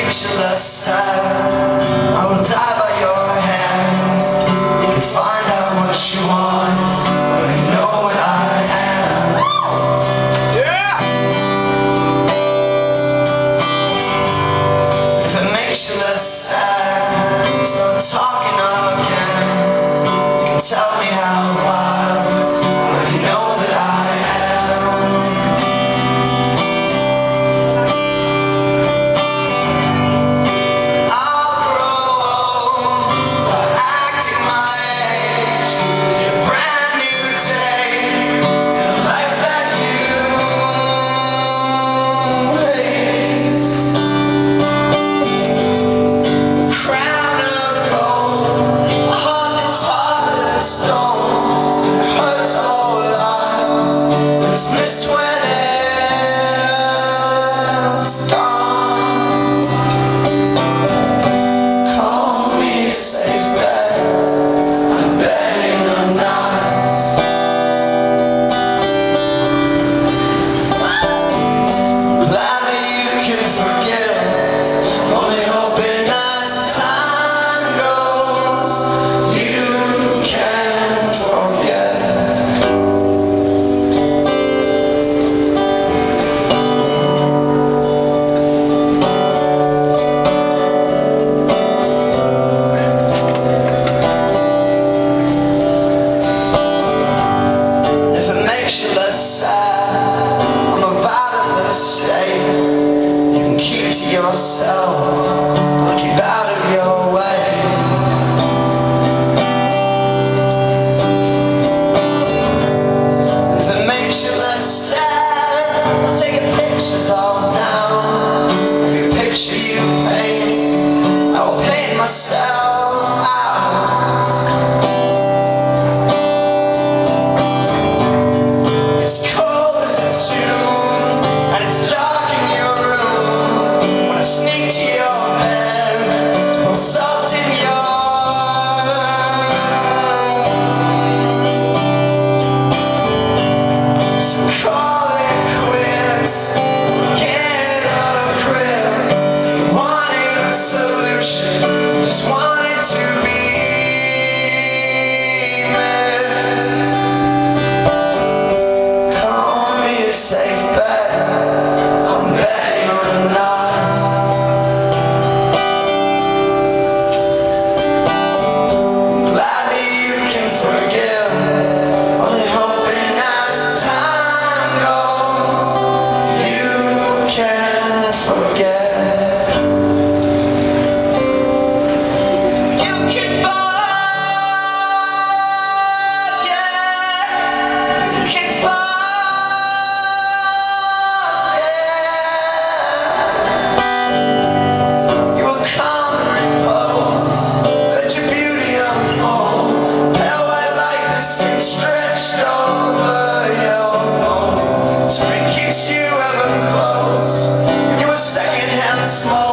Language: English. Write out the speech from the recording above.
makes you less sad, I will die by your hand. You can find out what you want, but you know what I am. Yeah! If it makes you less sad, start talking again. You can tell me how wild, but you know that I am. I'll grow old, start acting my age. A brand new day, a life that you hate. A crown of gold, a heart that's harder than stone. It hurts a whole lot, but it's missed when it's gone. Call me a safe bet, I'm betting I'm not. Glad that you can forgive, only hoping as time goes, you can forget. If it makes you less sad, I'm a out of the state. You can keep to yourself, or keep out of your way. If it makes you less sad, I'll take your pictures all down. Every picture you paint, I will paint myself out. It's cold as a tomb, and it's dark in your room. When I sneak to your bed, to pour salt in your wounds. So call it quits, get out of grip. So you wanted a solution, just wanted to be missed. Call me a safe bet, I'm betting I'm not. Glad that you can forgive, only hoping as time goes, you can forget. You can forget, you can forget. You will come and repose, let your beauty unfold. Pale white like the skin stretched over your bones. Spring keeps you ever close, you were secondhand small.